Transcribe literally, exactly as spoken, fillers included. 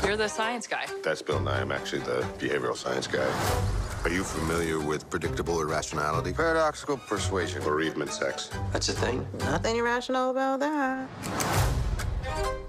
You're the science guy. That's Bill Nye. I'm actually the behavioral science guy. Are you familiar with predictable irrationality? Paradoxical persuasion. Bereavement sex. That's a thing. Nothing irrational about that.